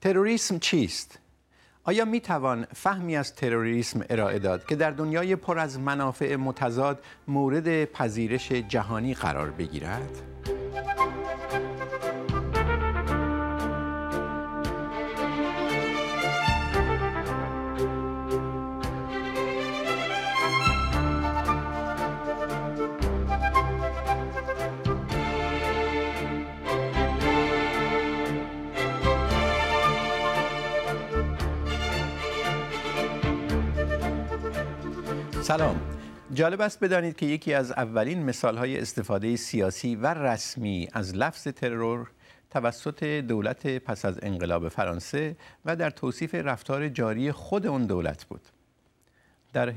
تروریسم چیست؟ آیا می توان فهمی از تروریسم ارائه داد که در دنیای پر از منافع متضاد مورد پذیرش جهانی قرار بگیرد؟ سلام. جالب است بدانید که یکی از اولین مثال‌های استفاده سیاسی و رسمی از لفظ ترور توسط دولت پس از انقلاب فرانسه و در توصیف رفتار جاری خود آن دولت بود. در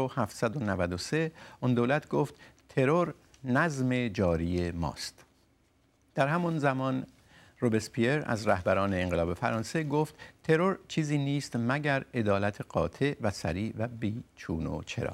1793 آن دولت گفت ترور نظم جاری ماست. در همان زمان روبسپیر از رهبران انقلاب فرانسه گفت ترور چیزی نیست مگر عدالت قاطع و سریع و بی چون و چرا.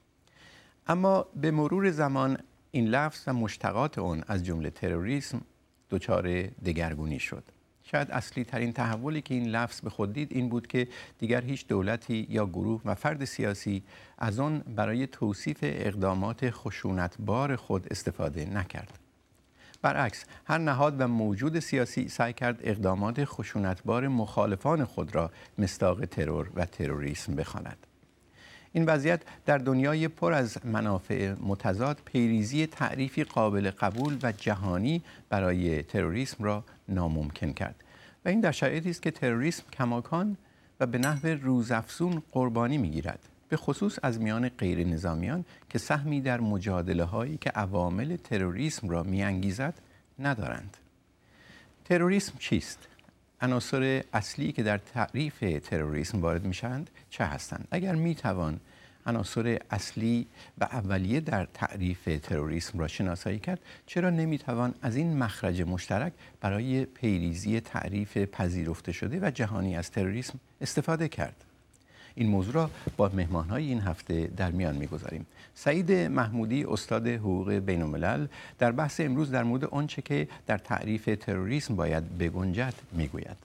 اما به مرور زمان این لفظ و مشتقات آن از جمله تروریسم دچار دگرگونی شد. شاید اصلی ترین تحولی که این لفظ به خود دید این بود که دیگر هیچ دولتی یا گروه و فرد سیاسی از آن برای توصیف اقدامات خشونتبار خود استفاده نکرد. برعکس، هر نهاد و موجود سیاسی سعی کرد اقدامات خشونتبار مخالفان خود را مصداق ترور و تروریسم بخواند. این وضعیت در دنیای پر از منافع متضاد پیریزی تعریفی قابل قبول و جهانی برای تروریسم را ناممکن کرد و این در شرایطی است که تروریسم کماکان و به نحو روزافزون قربانی می‌گیرد، به خصوص از میان غیر نظامیان که سهمی در مجادله‌هایی که عوامل تروریسم را می‌انگیزد ندارند. تروریسم چیست؟ عناصر اصلی که در تعریف تروریسم وارد میشند چه هستند؟ اگر میتوان عناصر اصلی و اولیه در تعریف تروریسم را شناسایی کرد، چرا نمیتوان از این مخرج مشترک برای پیریزی تعریف پذیرفته شده و جهانی از تروریسم استفاده کرد؟ این موضوع را با مهمان‌های این هفته در میان می‌گذاریم. سعید محمودی، استاد حقوق بین‌الملل، در بحث امروز در مورد آنچه که در تعریف تروریسم باید بگنجد میگوید.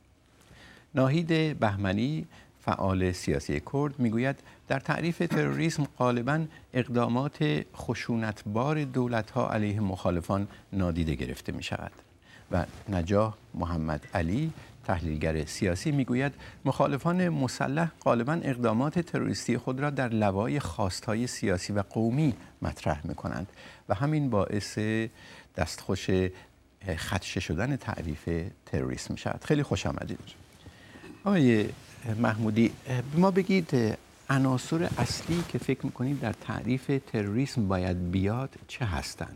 ناهید بهمنی، فعال سیاسی کرد، میگوید در تعریف تروریسم غالباً اقدامات خشونتبار دولت‌ها علیه مخالفان نادیده گرفته می‌شود. و نجاح محمد علی، تحلیلگر سیاسی، میگوید مخالفان مسلح غالباً اقدامات تروریستی خود را در لوای خواستهای سیاسی و قومی مطرح میکنند و همین باعث دستخوش خدشه شدن تعریف تروریسم میشود. خیلی خوش آمدید. آقای محمودی، ما بگید عناصر اصلی که فکر میکنید در تعریف تروریسم باید بیاد چه هستند؟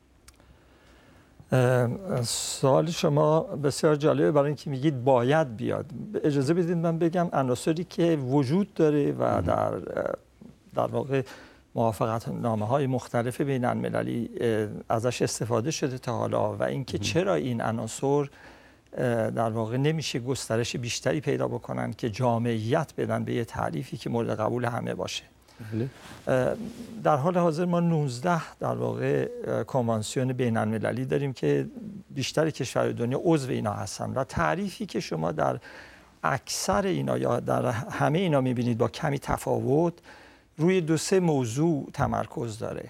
سوال شما بسیار جالبه برای اینکه میگید باید بیاد. اجازه بدید من بگم عناصری که وجود داره و در واقع موافقتنامه‌های مختلف بین المللی ازش استفاده شده تا حالا و اینکه چرا این عناصر در واقع نمیشه گسترش بیشتری پیدا بکنن که جامعیت بدن به یه تعریفی که مورد قبول همه باشه. در حال حاضر ما 19 در واقع کنوانسیون بین المللی داریم که بیشتر کشورهای دنیا عضو اینا هستن و تعریفی که شما در اکثر اینا یا در همه اینا میبینید با کمی تفاوت روی 2-3 موضوع تمرکز داره.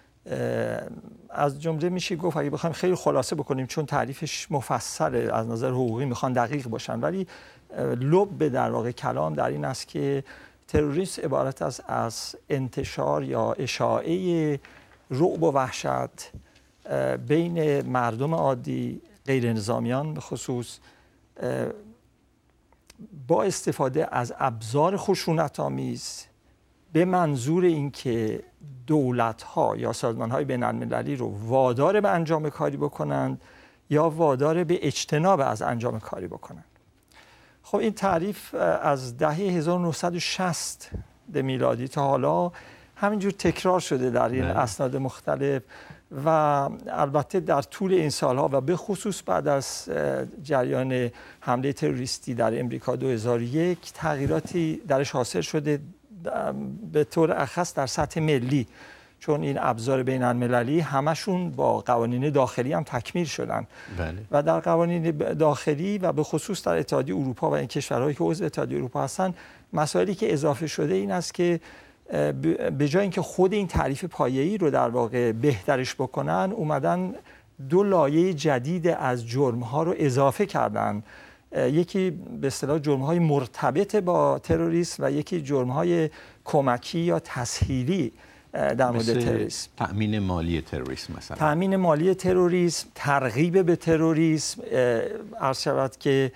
از جمله میشه گفت اگه بخوایم خیلی خلاصه بکنیم چون تعریفش مفصله از نظر حقوقی میخوان دقیق باشن، ولی لب در واقع کلام در این است که تروریسم عبارت از انتشار یا اشاعه رعب و وحشت بین مردم عادی، غیر نظامیان به خصوص، با استفاده از ابزار خشونت‌آمیز به منظور اینکه دولت‌ها یا سازمان‌های بین‌المللی رو وادار به انجام کاری بکنند یا وادار به اجتناب از انجام کاری بکنند. خب این تعریف از دهه 1960 میلادی تا حالا همینجور تکرار شده در این اسناد مختلف و البته در طول این سالها و به خصوص بعد از جریان حمله تروریستی در امریکا 2001 تغییراتی درش حاصل شده به طور اخص در سطح ملی چون این ابزار بین المللی همشون با قوانین داخلی هم تکمیل شدن. بله. و در قوانین داخلی و به خصوص در اتحادیه اروپا و این کشورهایی که عضو اتحادیه اروپا هستن، مسائلی که اضافه شده این است که به جای اینکه خود این تعریف پایه‌ای رو در واقع بهترش بکنن، اومدن 2 لایه جدید از جرم‌ها رو اضافه کردن. یکی به اصطلاح جرم‌های مرتبط با تروریسم و یکی جرم‌های کمکی یا تسهیلی در مورد تروریسم. تأمین مالی تروریسم مثلا. تأمین مالی تروریسم، ترغیب به تروریسم، عرض شود که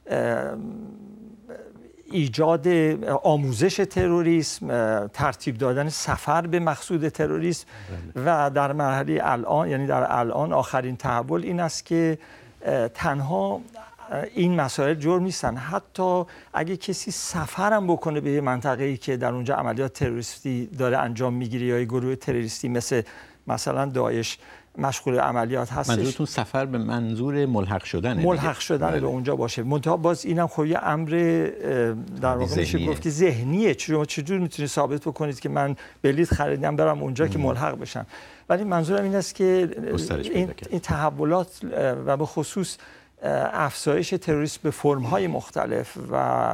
ایجاد آموزش تروریسم، ترتیب دادن سفر به مقصود تروریسم. و در مرحله الان، یعنی در الان آخرین تحول این است که تنها این مسائل جرم نیستن، حتی اگه کسی سفرم بکنه به منطقه‌ای که در اونجا عملیات تروریستی داره انجام میگیره یا گروه تروریستی مثلا داعش مشغول عملیات هستش. منظورتون سفر به منظور ملحق شدن؟ ملحق شدن به اونجا باشه. منتها باز اینم خب یه امر در واقع میشه گفت که ذهنیه. چجور میتونید ثابت بکنید که من بلیط خریدم برم اونجا که ملحق بشم؟ ولی منظورم این است که این تحولات و به خصوص افزایش تروریسم به فرم‌های مختلف و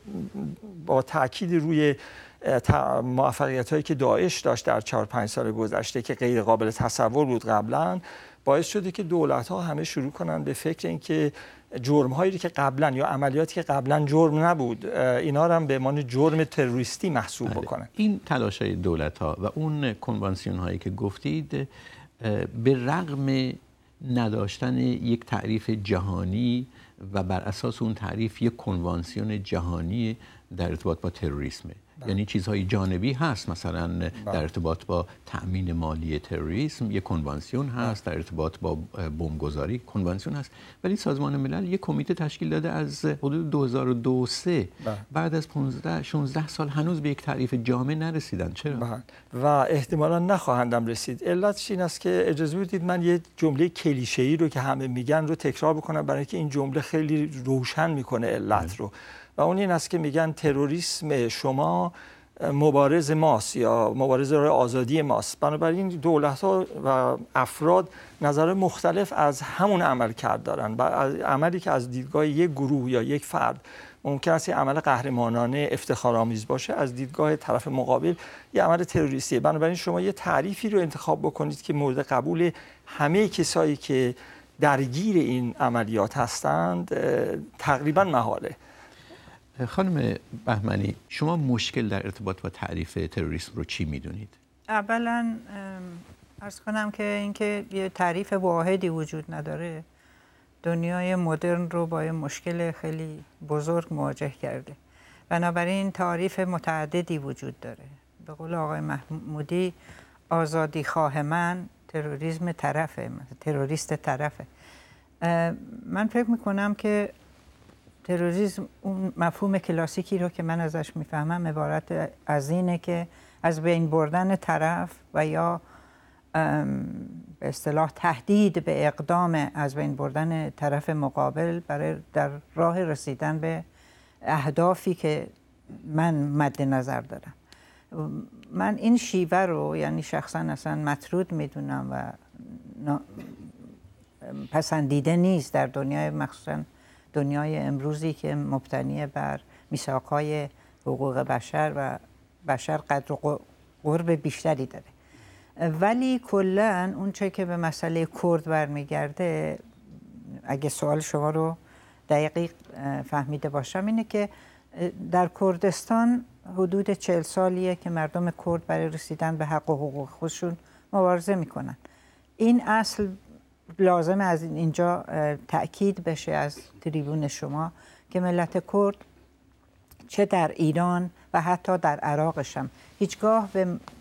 با تاکید روی موفقیت‌هایی که داعش داشت در 4-5 سال گذشته که غیر قابل تصور بود قبلا، باعث شده که دولت‌ها همه شروع کنن به فکر اینکه جرم‌هایی که قبلا یا عملیاتی که قبلا جرم نبود اینا رو هم به عنوان جرم تروریستی محسوب بکنن. این تلاش‌های دولت‌ها و اون کنوانسیون‌هایی که گفتید به رغم نداشتن یک تعریف جهانی و بر اساس اون تعریف یک کنوانسیون جهانی در ارتباط با تروریسم، یعنی چیزهای جانبی هست، مثلا در ارتباط با تأمین مالی تروریسم یک کنوانسیون هست، در ارتباط با بمبگذاری کنوانسیون هست، ولی سازمان ملل یک کمیته تشکیل داده از حدود 2002-03 بعد از 15-16 سال هنوز به یک تعریف جامع نرسیدن. چرا؟ و احتمالاً نخواهندم رسید. علتش این است که اجازه بدید من یه جمله کلیشه‌ای رو که همه میگن رو تکرار بکنم، برای اینکه این جمله خیلی روشن میکنه علت رو. و اون این است که میگن تروریسم شما مبارز ماست یا مبارز برای آزادی ماست. بنابراین دولت‌ها و افراد نظر مختلف از همون عمل کرد دارن و عملی که از دیدگاه یک گروه یا یک فرد ممکن است عمل قهرمانانه افتخارآمیز باشه، از دیدگاه طرف مقابل یه عمل تروریستیه. بنابراین شما یه تعریفی رو انتخاب بکنید که مورد قبول همه کسایی که درگیر این عملیات هستند تقریبا محاله. خانم بهمنی، شما مشکل در ارتباط با تعریف تروریسم رو چی میدونید؟ اولا عرض کنم که اینکه یه تعریف واحدی وجود نداره، دنیای مدرن رو با یه مشکل خیلی بزرگ مواجه کرده. بنابراین تعریف متعددی وجود داره. به قول آقای محمودی، آزادی خواه من تروریسم طرفه، تروریست طرفه. من فکر میکنم که تروریسم اون مفهوم کلاسیکی رو که من ازش میفهمم عبارت از اینه که از بین بردن طرف و یا به اصطلاح تهدید به اقدام از بین بردن طرف مقابل برای در راه رسیدن به اهدافی که من مد نظر دارم. من این شیوه رو یعنی شخصا اصلا مطرود میدونم و پسندیده نیست در دنیای مخصوصا دنیای امروزی که مبتنی بر میثاق‌های حقوق بشر و بشر قدر و قرب بیشتری داره. ولی کلاً اون چه که به مسئله کرد برمیگرده، اگه سوال شما رو دقیق فهمیده باشم، اینه که در کردستان حدود 40 سالیه که مردم کرد برای رسیدن به حق و حقوق خودشون مبارزه میکنن. این اصل لازم از اینجا تأکید بشه از تریبون شما که ملت کرد چه در ایران و حتی در عراقش هم هیچگاه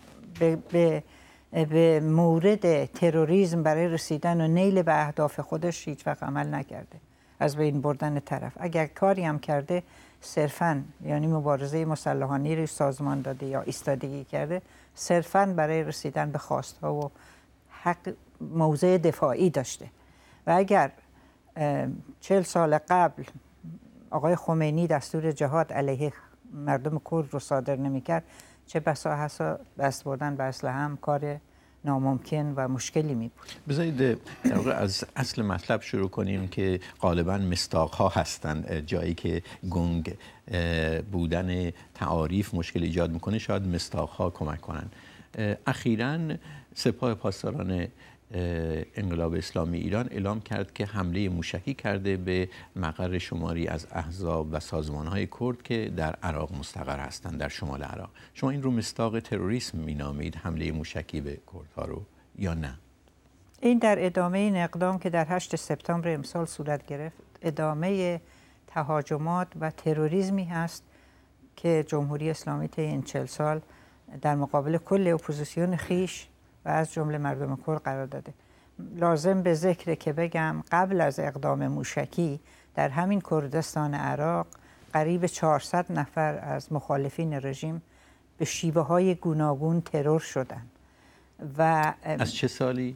به مورد تروریسم برای رسیدن و نیل به اهداف خودش هیچ وقت عمل نکرده، از بین بردن طرف. اگر کاری هم کرده صرفاً یعنی مبارزه مسلحانه رو سازمان داده یا ایستادگی کرده، صرفاً برای رسیدن به خواستها و حق موضع دفاعی داشته. و اگر 40 سال قبل آقای خمینی دستور جهاد علیه مردم کرد رو صادر نمی‌کرد، چه بسا دست بردن به اسلحه هم کار ناممکن و مشکلی می بود. بذارید در واقع از اصل مطلب شروع کنیم که غالباً مصداق‌ها هستند جایی که گنگ بودن تعاریف مشکل ایجاد میکنه، شاید مصداق‌ها کمک کنن. اخیراً سپاه پاسداران انقلاب اسلامی ایران اعلام کرد که حمله موشکی کرده به مقر شماری از احزاب و سازمان‌های کرد که در عراق مستقر هستند، در شمال عراق. شما این رو مصداق تروریسم می‌نامید، حمله موشکی به کردها رو، یا نه؟ این در ادامه این اقدام که در 8 سپتامبر امسال صورت گرفت، ادامه تهاجمات و تروریسمی هست که جمهوری اسلامی طی این 40 سال در مقابل کل اپوزیسیون خیش و از جمله مردم کرد قرار داده. لازم به ذکر که بگم قبل از اقدام موشکی در همین کردستان عراق قریب 400 نفر از مخالفین رژیم به شیوه‌های گوناگون ترور شدند و از چه سالی؟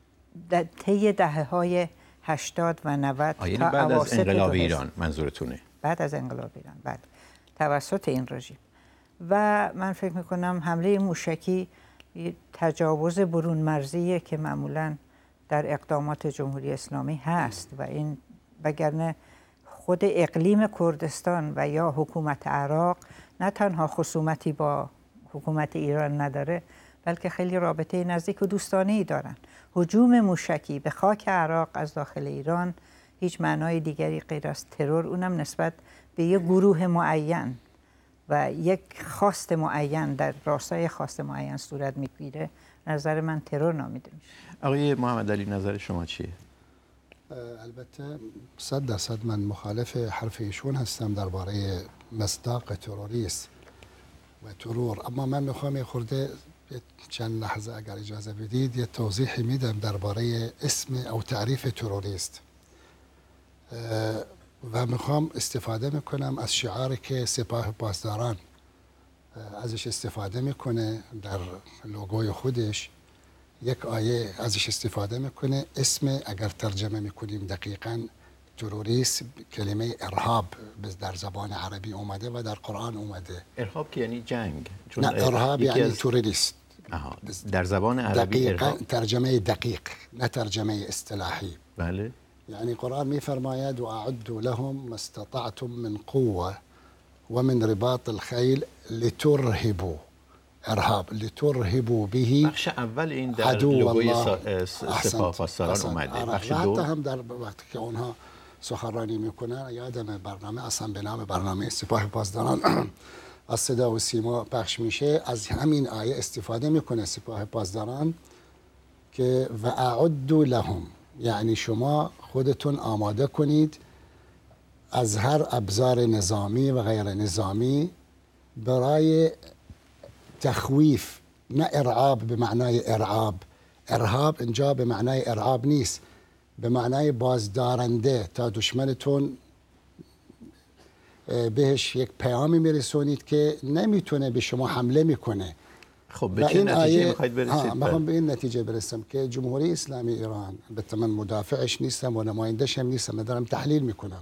طی دهه‌های 80 و 90 یعنی بعد از انقلاب ایران منظورتونه؟ بعد از انقلاب ایران، بعد توسط این رژیم. و من فکر می‌کنم حمله موشکی تجاوز برون مرزیه که معمولاً در اقدامات جمهوری اسلامی هست و این وگرنه خود اقلیم کردستان و یا حکومت عراق نه تنها خصومتی با حکومت ایران نداره، بلکه خیلی رابطه نزدیک و دوستانه‌ای دارن. هجوم موشکی به خاک عراق از داخل ایران هیچ معنای دیگری غیر از ترور، اونم نسبت به یک گروه معین و یک خواست معین در راستای خواست معین صورت میگیره، نظر من ترور نامیده میشه. آقای محمد علی نظر شما چیه؟ البته 100% من مخالف حرف ایشون هستم درباره مصداق تروریست و ترور، اما من میخوام خورده چند لحظه اگر اجازه بدید یه توضیحی میدم درباره اسم او تعریف تروریست و میخوام استفاده میکنم از شعاری که سپاه پاسداران ازش استفاده میکنه در لوگوی خودش. یک آیه ازش استفاده میکنه، اسم اگر ترجمه میکنیم دقیقاً تروریست کلمه ارهاب در زبان عربی اومده و در قرآن اومده. ارهاب که یعنی جنگ؟ نه، ارهاب یعنی تروریست. در زبان عربی دقیقاً ترجمه دقیق، نه ترجمه اصطلاحی. بله. يعني قرآن میفرماید و اعدوا لهم ما استطعتم من قوة ومن رباط الخيل لترهبوا، ارهاب لترهبوا به. بخش اول این در لوگوی سپاه پاسداران اومده. بخش دو حتی هم در وقتی که اونها سخنرانی میکنن، یادم برنامه اصلا به نام برنامه سپاه پاسداران از صدا و سیما پخش میشه، از همین آیه استفاده میکنه سپاه پاسداران که و اعدوا لهم، یعنی شما خودتون آماده کنید از هر ابزار نظامی و غیر نظامی برای تخویف، نه ارعاب به معنای ارعاب. ارهاب اینجا به معنای ارعاب نیست، به معنای بازدارنده، تا دشمنتون بهش یک پیامی میرسونید که نمیتونه به شما حمله میکنه. خب به چه نتیجه میخواید برسید؟ میخوام به این نتیجه برسم که جمهوری اسلامی ایران، البته من مدافعش نیستم و نماینده‌ش هم نیستم، دارم تحلیل میکنم.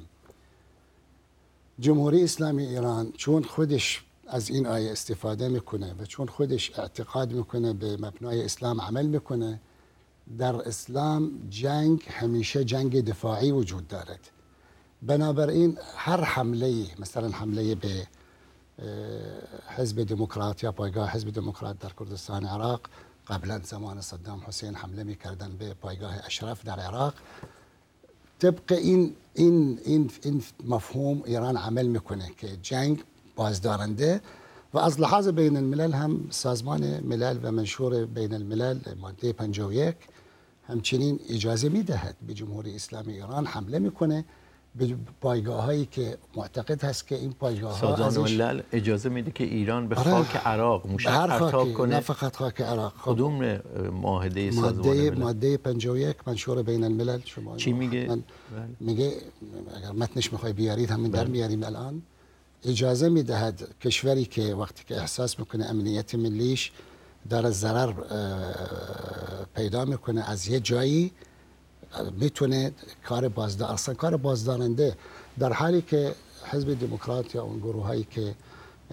جمهوری اسلامی ایران چون خودش از این آیه استفاده میکنه و چون خودش اعتقاد میکنه به مبنای اسلام عمل میکنه، در اسلام جنگ همیشه جنگ دفاعی وجود دارد. بنابراین هر حمله، مثلا حمله به حزب دموکرات یا پایگاه حزب دموکرات در کردستان عراق، قبلا زمان صدام حسین حمله میکردن به پایگاه اشرف در عراق، طبق این مفهوم ایران عمل میکنه که جنگ بازدارنده. و از لحاظ بین الملل هم سازمان ملل و منشور بین الملل ماده 51 همچنین اجازه میدهد به جمهوری اسلامی ایران حمله میکنه به پایگاه‌هایی که معتقد هست که این پایگاه‌ها سازمان ملل اجازه میده که ایران به خاک عراق موشک پرتاب کنه، نه فقط خاک عراق. کدوم معاهده سازمان ملل؟ ماده 51 منشور بین الملل. شما چی میگه؟ میگه اگر متنش میخوای بیارید همین در میاریم الان. اجازه میدهد کشوری که وقتی که احساس میکنه امنیت ملیش داره ضرر پیدا میکنه از یه جایی، میتونه کار کار بازدارنده، در حالی که حزب دموکرات یا اون گروه هایی که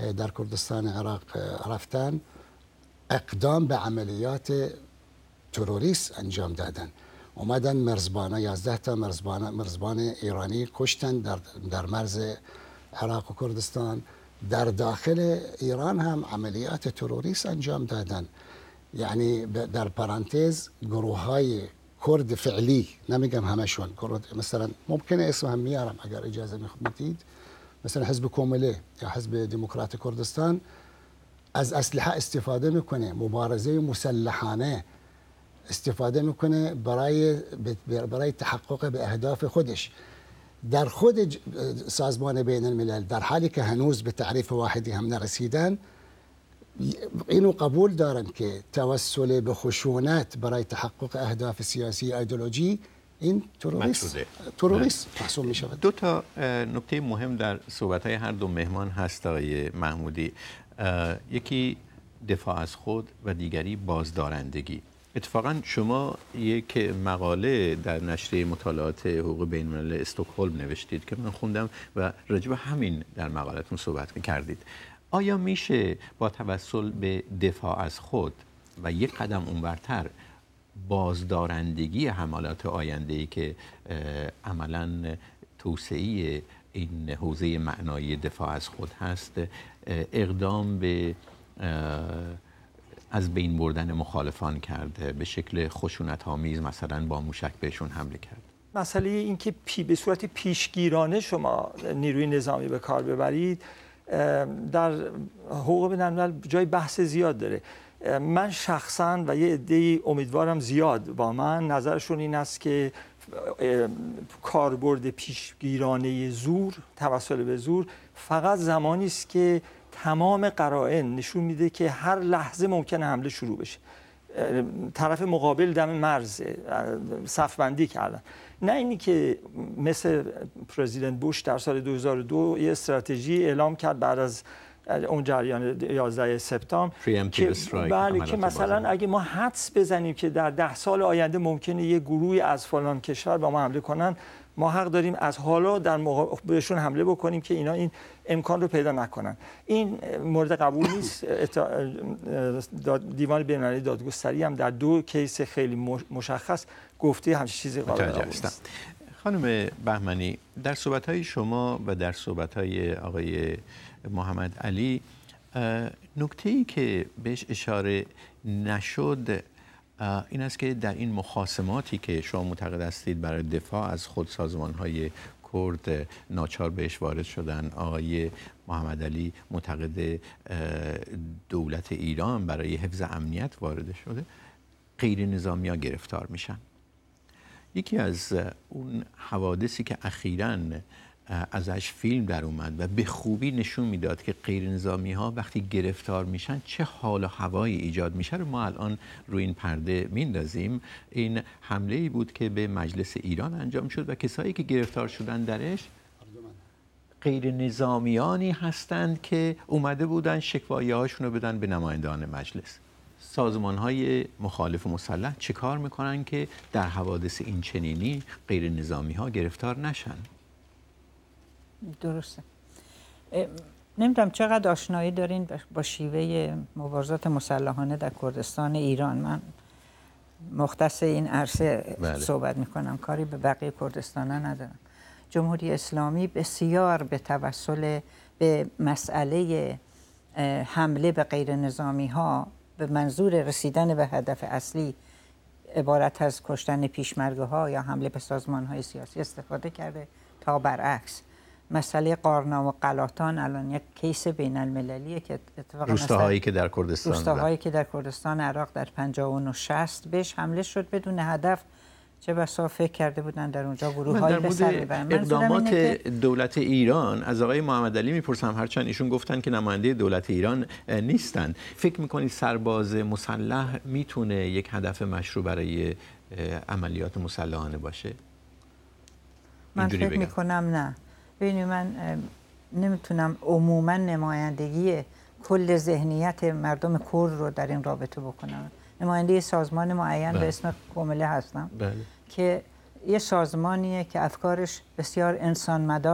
در کردستان عراق رفتن اقدام به عملیات تروریست انجام دادن. اومدن مرزبان 11 تا مرزبان ایرانی کشتن در مرز عراق و کردستان. در داخل ایران هم عملیات تروریست انجام دادن. یعنی در پرانتز گروه های کرد فعلی، نمیگم همشون، مثلا ممکنه اسم هم میارم اگر اجازه میدید، مثلا حزب کومله یا حزب دموکرات کردستان از اسلحه استفاده میکنه، مبارزه مسلحانه استفاده میکنه برای تحقق به اهداف خودش. در خود سازمان بین الملل در حالی که هنوز به تعریف واحدی هم نرسیدن، اینو قبول دارن که توسل به خشونت برای تحقق اهداف سیاسی ایدئولوژی این تروریست محسوب می شود. دو تا نکته مهم در صحبت‌های هر دو مهمان هست آقای محمودی. یکی دفاع از خود و دیگری بازدارندگی. اتفاقا شما یک مقاله در نشریه مطالعات حقوق بین الملل استکهلم نوشتید که من خوندم و راجع به همین در مقالتون صحبت کردید. آیا میشه با توسل به دفاع از خود و یک قدم اونورتر بازدارندگی حملات آینده‌ای که عملاً توسعه این حوزه معنایی دفاع از خود هست اقدام به از بین بردن مخالفان کرد، به شکل خشونت‌آمیز مثلا با موشک بهشون حمله کرد؟ مسئله این که به صورت پیشگیرانه شما نیروی نظامی به کار ببرید در حقوق بین الملل جای بحث زیاد داره. من شخصا و یه عده‌ای امیدوارم زیاد با من نظرشون این است که کاربرد پیشگیرانه زور، توسل به زور، فقط زمانی است که تمام قرائن نشون میده که هر لحظه ممکنه حمله شروع بشه. طرف مقابل دم مرز صف‌بندی کردن، نه اینی که مثل پرزیدنت بوش در سال 2002 یه استراتژی اعلام کرد بعد از اون جریان 11 سپتامبر که مثلا اگه ما حدس بزنیم که در 10 سال آینده ممکنه یه گروهی از فلان کشور با ما حمله کنن، ما حق داریم از حالا بهشون حمله بکنیم که اینا این امکان رو پیدا نکنن. این مورد قبول نیست. دیوان بین‌المللی دادگستری هم در 2 کیس خیلی مشخص گفته همچین چیزی قابل قبول نیست. خانم بهمنی، در صحبت‌های شما و در صحبت‌های آقای محمد علی نکته‌ای که بهش اشاره نشد این است که در این مخاصماتی که شما معتقد هستید برای دفاع از خود سازمان‌های کرد ناچار بهش وارد شدن، آقای محمد علی معتقد دولت ایران برای حفظ امنیت وارد شده، غیر نظامی‌ها گرفتار میشن. یکی از اون حوادثی که اخیراً ازش فیلم در اومد و به خوبی نشون میداد که غیر نظامی ها وقتی گرفتار میشن چه حال و هوایی ایجاد میشه رو ما الان روی این پرده میندازیم. این حمله ای بود که به مجلس ایران انجام شد و کسایی که گرفتار شدن درش غیر نظامیانی هستند که اومده بودن شکوایه هاشون رو بدن به نمایندگان مجلس. سازمان های مخالف مسلح چه کار میکنن که در حوادث این چنینی غیر نظامی ها گرفتار نشن؟ درسته. نمیدونم چقدر آشنایی دارین با شیوه مبارزات مسلحانه در کردستان ایران. من مختص این عرصه صحبت میکنم، کاری به بقیه کردستان ندارم. جمهوری اسلامی بسیار به توسل به مسئله حمله به غیر نظامی ها به منظور رسیدن به هدف اصلی عبارت از کشتن پیشمرگه ها یا حمله به سازمان های سیاسی استفاده کرده تا برعکس. مسئله قارنا و قلاتان الان یک کیس بین المللیه که اتفاقا روستاهایی که در کردستان عراق در 59 و 60 بهش حمله شد بدون هدف، چه بسا فکر کرده بودن در اونجا گروه‌های به سر ببرن. اقدامات دولت ایران از آقای محمد علی میپرسم، هرچند ایشون گفتن که نماینده دولت ایران نیستن، فکر میکنید سرباز مسلح میتونه یک هدف مشروع برای عملیات مسلحانه باشه؟ من فکر میکنم نه. ببینید من نمیتونم عموما نمایندگی کل ذهنیت مردم کرد رو در این رابطه بکنم. نماینده سازمان معین به اسم کومله هستم که یه سازمانیه که افکارش بسیار انسان مدار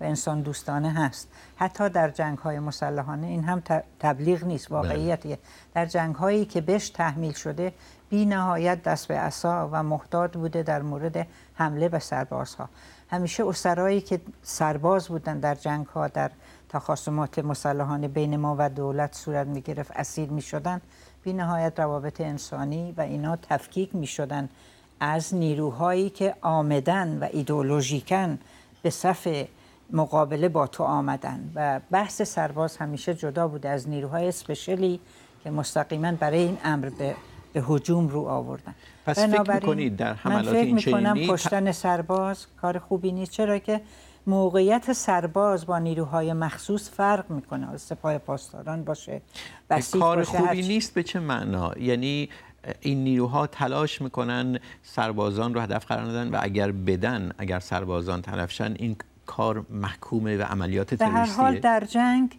و انسان دوستانه هست. حتی در جنگ‌های مسلحانه این هم تبلیغ نیست، واقعیتیه. در جنگ‌هایی که بهش تحمیل شده بی نهایت دست به عصا و محتاط بوده در مورد حمله به سربازها. همیشه اسرایی که سرباز بودن در جنگ‌ها، در تخاصمات مسلحانه بین ما و دولت صورت می‌گرفت، اسیر می‌شدن، بی نهایت روابط انسانی و اینا تفکیک می‌شدن از نیروهایی که آمدن و ایدئولوژیکن به صف مقابله با تو آمدن و بحث سرباز همیشه جدا بوده از نیروهای اسپشیلی که مستقیما برای این امر به هجوم رو آوردن. پس فکر می‌کنید در حملات این چنینی من فکر می‌کنم کشتن سرباز کار خوبی نیست، چرا که موقعیت سرباز با نیروهای مخصوص فرق می‌کنه. سپاه پاسداران باشه، بسیج کار باشه، خوبی نیست به چه معنا؟ یعنی این نیروها تلاش میکنن سربازان رو هدف قرار ندن و اگر سربازان تلف شن این کار محکومه و عملیات تروریستیه. به هر حال در جنگ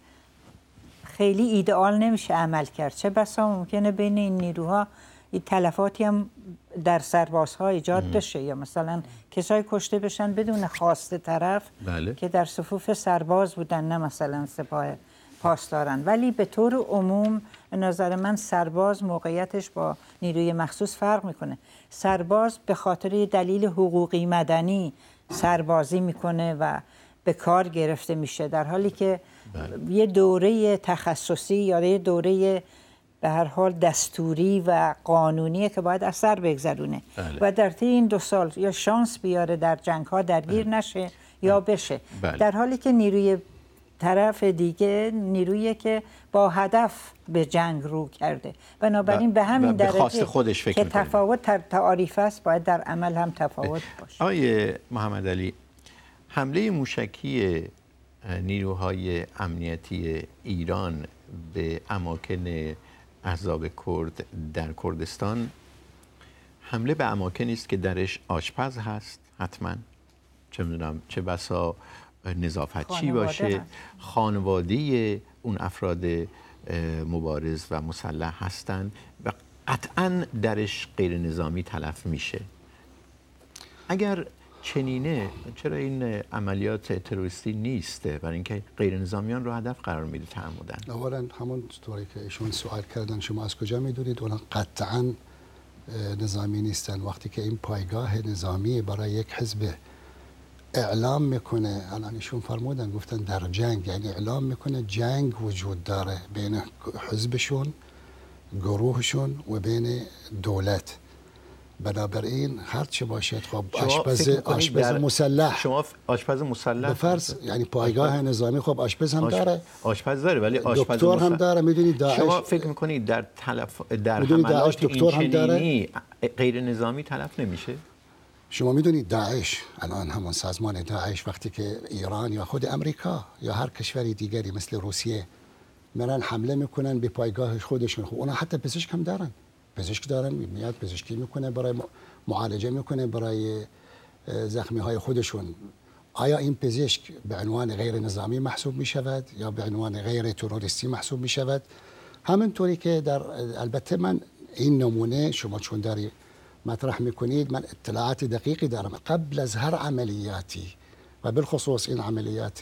خیلی ایدئال نمیشه عمل کرد، چه بسا ممکنه بین این نیروها تلفاتی هم در سربازها ایجاد بشه یا مثلا کسای کشته بشن بدون خواست طرف که در صفوف سرباز بودن، نه مثلا سپاه پاسداران. ولی به طور عموم به نظر من سرباز موقعیتش با نیروی مخصوص فرق میکنه. سرباز به خاطر دلیل حقوقی مدنی سربازی میکنه و به کار گرفته میشه، در حالی که یه دوره تخصصی یا یه دوره به هر حال دستوری و قانونیه که باید اثر بگذرونه و در طی این 2 سال یا شانس بیاره در جنگ ها درگیر نشه یا بشه، در حالی که نیروی طرف دیگه نیرویی که با هدف به جنگ رو کرده. بنابراین به همین درجه خودش که تفاوت تعاریف است باید در عمل هم تفاوت باشه. آقای محمد علی، حمله موشکی نیروهای امنیتی ایران به اماکن احزاب کرد در کردستان حمله به اماکنی است که درش آشپز هست، حتما چه می‌دونم چه بسا نظافتچی باشه، خانواده اون افراد مبارز و مسلح هستن و قطعا درش غیر نظامی تلف میشه. اگر چنینه چرا این عملیات تروریستی نیسته؟ برای اینکه غیر نظامیان رو هدف قرار میده تعمدن. اولا همون طوری که ایشون سوال کردن شما از کجا میدونید اونا قطعا نظامی نیستن. وقتی که این پایگاه نظامی برای یک حزب اعلام میکنه، الان ایشون فرمودن گفتن در جنگ، یعنی اعلام میکنه جنگ وجود داره بین حزبشون، گروهشون و بین دولت. بنابراین هر چه باشد، خب آشپز مسلح، شما آشپز مسلح به فرض یعنی پایگاه نظامی، خب آشپز هم داره، آشپز داره ولی آشپز دکتر هم داره. میدونید داعش، شما فکر میکنید در حملات این چنینی غیر نظامی تلف نمیشه؟ شما میدونید داعش الان همون سازمان داعش وقتی که ایران یا خود امریکا یا هر کشوری دیگری مثل روسیه میرن حمله میکنن به پایگاه خودشون، خب اونا حتی پزشک هم دارن، پزشک دارن، میاد پزشکی میکنه، برای معالجه میکنه برای زخمی های خودشون. آیا این پزشک به عنوان غیر نظامی محسوب میشود یا به عنوان غیر تروریستی محسوب میشود؟ همینطوری که در البته من این نمونه شما چون داری مطرح میکنید، من اطلاعات دقیقی دارم قبل از هر عملیاتی و بالخصوص این عملیات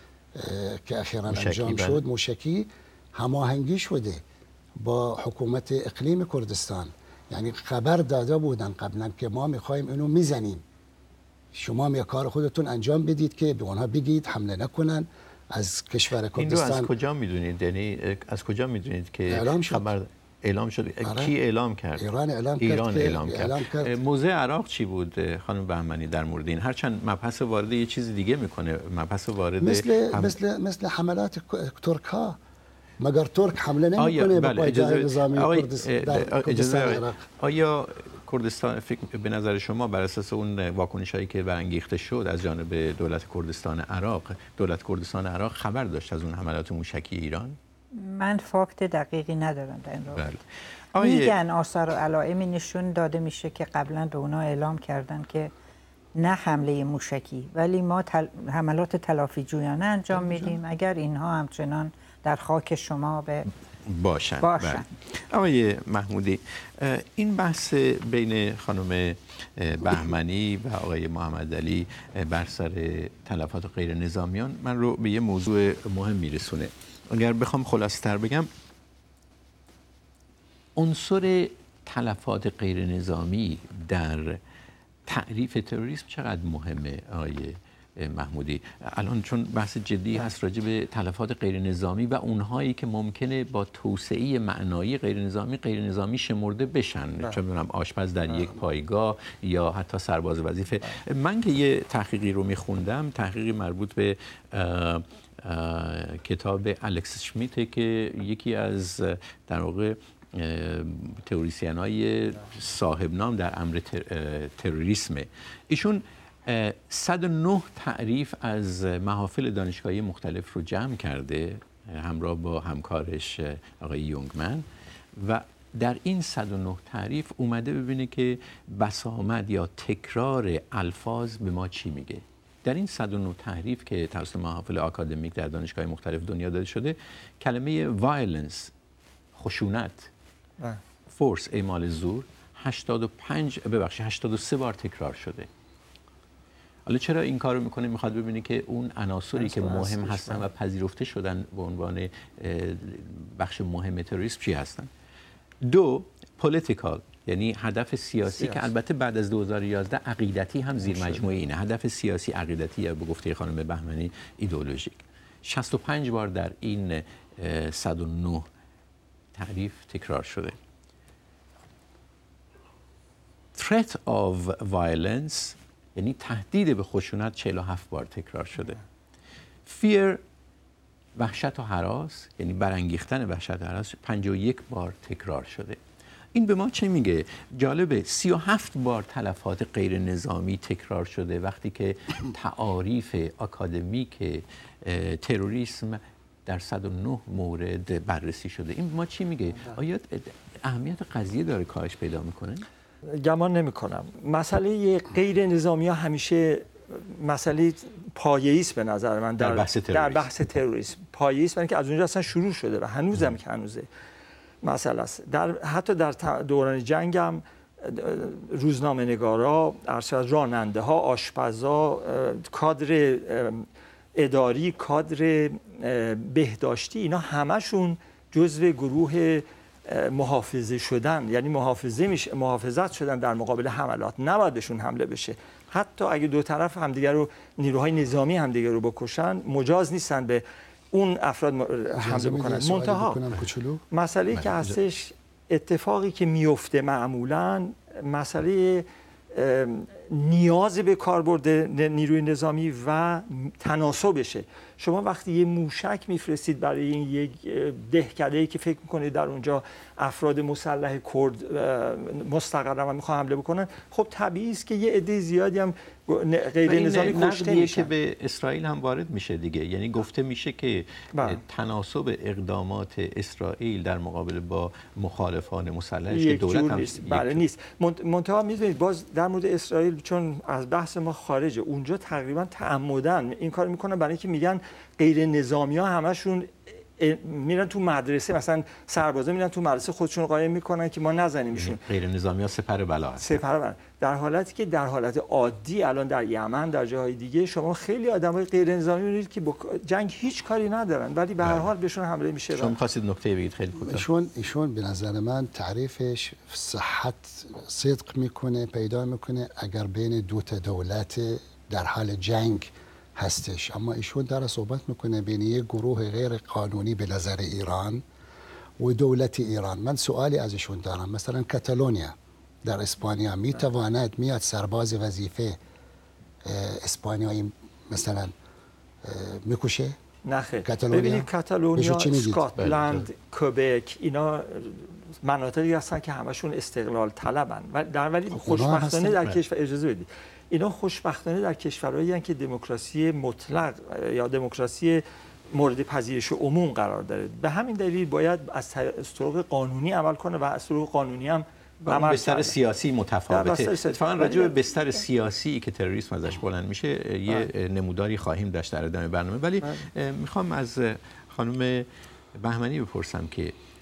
که اخیراً انجام شد موشکی هماهنگی شده با حکومت اقلیم کردستان، یعنی خبر داده بودن قبلا که ما میخوایم اینو میزنیم، شما می کار خودتون انجام بدید که به اونها بگید حمله نکنن از کشور کردستان. این رو از کجا میدونید؟ یعنی از کجا میدونید که خبر اعلام شد؟ کی اعلام کرد؟ ایران اعلام کرد. موضع عراق چی بود خانم بهمنی در مورد این؟ هرچند مبحث وارد یه چیز دیگه میکنه، مبحث وارد مثل حملات ترک ها، مگر ترک حمله نمیکنه به پایگاه نظامی کردستان عراق؟ آیا کردستان به نظر شما بر اساس اون واکنشایی که برانگیخته شد از جانب دولت کردستان عراق خبر داشت از اون حملات موشکی ایران؟ من فاکت دقیقی ندارم در این رابطه. میگن آثار و علائمی نشون داده میشه که قبلا به اونا اعلام کردن که نه حمله موشکی، ولی ما حملات تلافی جویانه انجام میدیم. اگر اینها همچنان در خاک شما به باشن. آقای محمودی، این بحث بین خانم بهمنی و آقای محمد علی بر سر تلفات غیر نظامیان من رو به یه موضوع مهم میرسونه. اگر بخوام خلاصه‌تر بگم، عنصر تلفات غیر نظامی در تعریف تروریسم چقدر مهمه آقای محمودی؟ الان چون بحث جدی هست راجع به تلفات غیر نظامی و اونهایی که ممکنه با توسعه معنایی غیر نظامی شمرده بشن، چه می‌دونم آشپز در یک پایگاه یا حتی سرباز وظیفه. من که یه تحقیقی رو می‌خوندم، تحقیقی مربوط به کتاب الکس شمیت که یکی از در واقع تئوریسین‌های صاحب نام در امر تروریسم، ایشون 109 تعریف از محافل دانشگاهی مختلف رو جمع کرده همراه با همکارش آقای یونگمن و در این 109 تعریف اومده ببینه که بسامد یا تکرار الفاظ به ما چی میگه. در این 109 تعریف که توسط محافل آکادمیک در دانشگاه مختلف دنیا داده شده، کلمه وایلنس، خشونت، فورس، اعمال زور 83 بار تکرار شده. حالا چرا این کارو میکنه؟ میخواد ببینه که اون عناصری که مهم هستن و پذیرفته شدن به عنوان بخش مهم تروریسم چی هستن. 2 پولیتیکال، یعنی هدف سیاسی که البته بعد از 2011 عقیدتی هم زیر مجموعه اینه. هدف سیاسی عقیدتی یا به گفته خانم بهمنی ایدئولوژیک. 65 بار در این 109 تعریف تکرار شده. threat of violence یعنی تهدید به خشونت 47 بار تکرار شده. fear، وحشت و هراس، یعنی برانگیختن وحشت و هراس 51 بار تکرار شده. این به ما چه میگه؟ جالبه 37 بار تلفات غیر نظامی تکرار شده وقتی که تعاریف آکادمیک تروریسم در 109 مورد بررسی شده. این به ما چی میگه؟ آیا اهمیت قضیه داره کاهش پیدا میکنه؟ گمان نمی کنم. مسئله غیر نظامی ها همیشه مسئله پایه‌ای است به نظر من در بحث تروریسم. پایه‌ای است برای اینکه از اونجا اصلا شروع شده و هنوزم که هنوزه مسئله است. حتی در دوران جنگ هم روزنامه‌نگارا، راننده ها، آشپزا، کادر اداری، کادر بهداشتی، اینا همشون جزو گروه محافظه شدن، یعنی محافظت شدن در مقابل حملات. نباید بهشون حمله بشه. حتی اگه دو طرف همدیگر رو، نیروهای نظامی همدیگر رو بکشن، مجاز نیستن به اون افراد حمله بکنن. منتها مسئله که هستش، اتفاقی که میفته معمولاً مسئله نیاز به کاربرد نیروی نظامی و تناسبشه. شما وقتی یه موشک میفرستید برای این یک دهکده‌ای که فکر میکنید در اونجا افراد مسلح کرد مستقرن و میخوان حمله بکنن، خب طبیعی است که یه عده زیادی هم غیر نظامی کشته میشن. که به اسرائیل هم وارد میشه دیگه، یعنی گفته میشه که تناسب اقدامات اسرائیل در مقابل با مخالفان مسلحش که دولت هم نیست. بله نیست. منتها میدونید باز در مورد اسرائیل چون از بحث ما خارجه، اونجا تقریبا تعمدن این کار میکنن برای اینکه میگن غیر نظامی ها همشون میرن تو مدرسه، مثلا سربازا میرن تو مدرسه خودشون قایم میکنن که ما نزنیمشون. غیر نظامی ها سپر بلا هستن. سپر بلا. در حالتی که در حالت عادی الان در یمن، در جاهای دیگه، شما خیلی آدمای غیر نظامی میبینید که با جنگ هیچ کاری ندارن ولی به هر حال بهشون حمله میشه. شما خواستید نکته بگید خیلی کوتاه. ایشون به نظر من تعریفش صحت صدق میکنه، پیدا میکنه اگر بین دو تا دولت در حال جنگ هستش، اما ایشون داره صحبت میکنه بین یک گروه غیر قانونی به نظر ایران و دولت ایران. من سوالی از ایشون دارم، مثلا کاتالونیا در اسپانیا میتواند میاد سرباز وظیفه اسپانیایی مثلا میکشه؟ نه خیر. ببینید کاتالونیا، اسکاتلند، کبک، اینا مناطقی هستن که همشون استقلال طلبن ولی خوشبختانه در کشور، اجازه بدید، اینا خوشبختانه در کشورهایی هستند که دموکراسی مطلق یا دموکراسی مورد پذیرش عموم قرار داره. به همین دلیل باید از طرق قانونی عمل کنه و از طرق قانونی هم بستر سیاسی متفاوته. اتفاقا راجع به بستر سیاسی که تروریسم ازش بلند میشه یه نموداری خواهیم داشت در ادامه برنامه، ولی میخوام از خانم بهمنی بپرسم که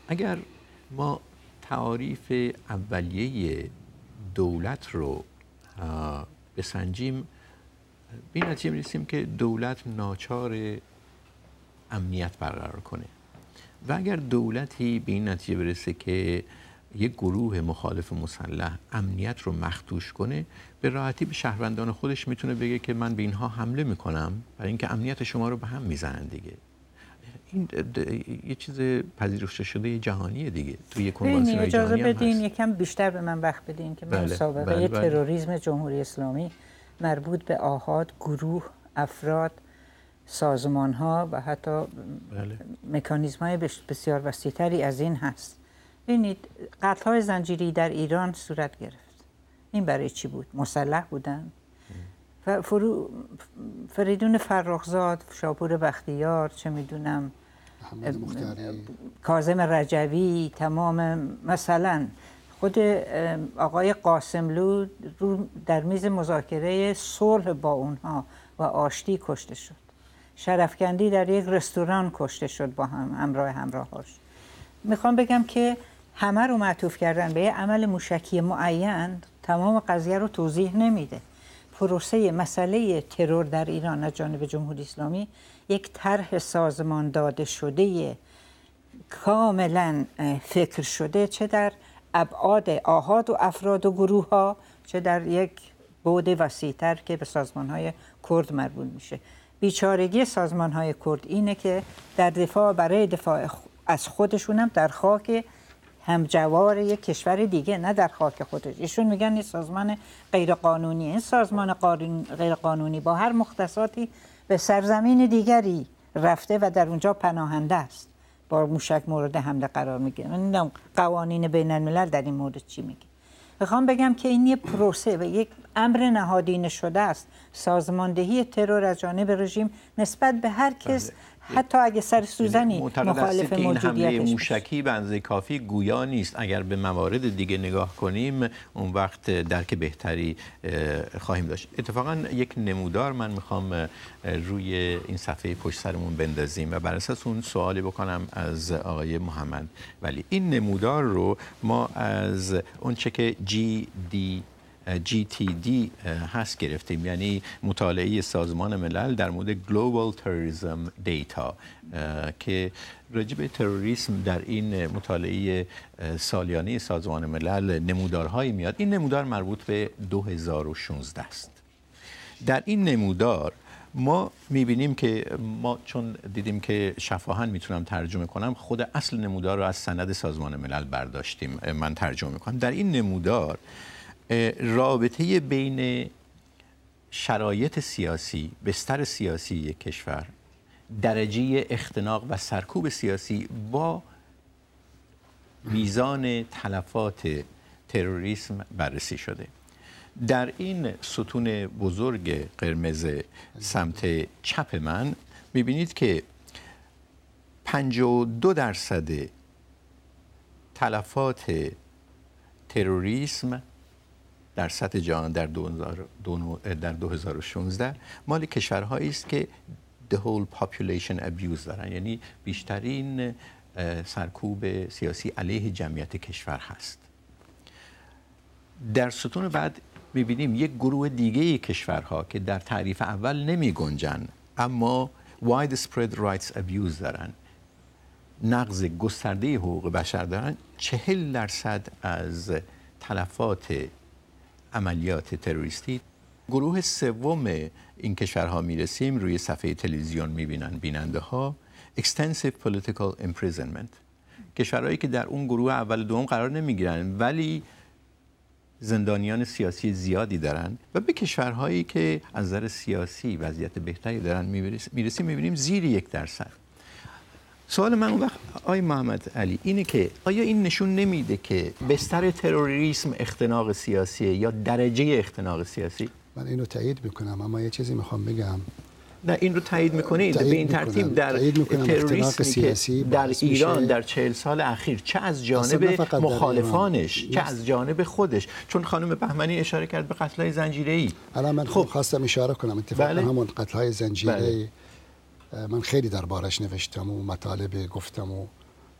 اگر ما تعاریف اولیه دولت رو بسنجیم به این نتیجه می‌رسیم که دولت ناچار امنیت برقرار کنه و اگر دولتی به این نتیجه برسه که یک گروه مخالف مسلح امنیت رو مخدوش کنه به راحتی به شهروندان خودش میتونه بگه که من به اینها حمله میکنم برای اینکه امنیت شما رو به هم میزنن دیگه. این یه چیز پذیرفته شده جهانیه دیگه، توی کنوانسیون‌های جهانی هم هست. بدین یکم بیشتر به من وقت بدین که من سابقه تروریسم جمهوری اسلامی مربوط به آحاد، گروه، افراد، سازمان‌ها و حتی مکانیزم‌های بسیار وسیع‌تری از این هست. ببینید قتل‌های زنجیری در ایران صورت گرفت. این برای چی بود؟ مسلح بودن؟ فریدون فرخزاد، شاپور بختیار، چه میدونم کاظم رجوی، تمام مثلا خود آقای قاسملو رو در میز مذاکره صلح با اونها و آشتی کشته شد. شرفکندی در یک رستوران کشته شد با همراهاش. میخوام بگم که همه رو معطوف کردن به یه عمل موشکی معین تمام قضیه رو توضیح نمیده. پروسه مسئله ترور در ایران از جانب جمهوری اسلامی یک طرح سازمان داده شده کاملا فکر شده، چه در ابعاد آحاد و افراد و گروه ها، چه در یک بعد وسیع‌تر که به سازمان های کرد مربوط میشه. بیچارگی سازمان های کرد اینه که در برای دفاع از خودشون هم در خاک همجوار یک کشور دیگه، نه در خاک خودش. ایشون میگن این سازمان غیرقانونیه. این سازمان غیرقانونی با هر مختصاتی به سرزمین دیگری رفته و در اونجا پناهنده است، با موشک مورد حمله قرار میگیره. من نمیدونم قوانین بین الملل در این مورد چی میگه. میخوام بگم که این یه پروسه و یک امر نهادینه شده است، سازماندهی ترور از جانب رژیم نسبت به هر کس، حتی اگه سر سوزنی مخالف این موجودیتش حمله موشکی به اندازه کافی گویا نیست. اگر به موارد دیگه نگاه کنیم اون وقت درک بهتری خواهیم داشت. اتفاقا یک نمودار من میخوام روی این صفحه پشت سرمون بندازیم و بر اساس اون سوالی بکنم از آقای محمد ولی. این نمودار رو ما از اون چه که GTD هست گرفتیم، یعنی مطالعه سازمان ملل در مورد Global Terrorism Data که راجع به تروریسم در این مطالعه سالیانه سازمان ملل نمودارهایی میاد. این نمودار مربوط به 2016 است. در این نمودار ما میبینیم که ما چون دیدیم که شفاهن میتونم ترجمه کنم، خود اصل نمودار رو از سند سازمان ملل برداشتیم، من ترجمه میکنم. در این نمودار رابطه بین شرایط سیاسی، بستر سیاسی یک کشور، درجه اختناق و سرکوب سیاسی با میزان تلفات تروریسم بررسی شده. در این ستون بزرگ قرمز سمت چپ من میبینید که 52% تلفات تروریسم در سطح جهان در 2016 مال کشورهایی است که the whole population abuse دارن، یعنی بیشترین سرکوب سیاسی علیه جمعیت کشور هست. در ستون بعد می‌بینیم یک گروه دیگه کشورها که در تعریف اول نمی گنجن اما widespread rights abuse دارن، نقض گسترده حقوق بشر دارن. 40% از تلفات عملیات تروریستی. گروه سوم این کشورها میرسیم، روی صفحه تلویزیون میبینن بیننده ها، extensive political imprisonment، کشورهایی که در اون گروه اول دوم قرار نمیگیرن ولی زندانیان سیاسی زیادی دارن، و به کشورهایی که از نظر سیاسی وضعیت بهتری دارن میرسیم میبینیم زیر 1%. سوال من اون وقت آقای محمد علی اینه که آیا این نشون نمیده که بستر تروریسم اختناق سیاسیه یا درجه اختناق سیاسی؟ من اینو تایید میکنم، اما یه چیزی میخوام بگم. نه این رو تایید میکنید به این ترتیب در تروریسمی که در ایران در 40 سال اخیر چه از جانب مخالفانش چه از جانب خودش، چون خانم بهمنی اشاره کرد به قتل‌های زنجیره‌ای. الان من خواستم اشاره کنم اتفاقا همون قتل‌های زنجیره‌ای من خیلی دربارش نوشتم و مطالب گفتم و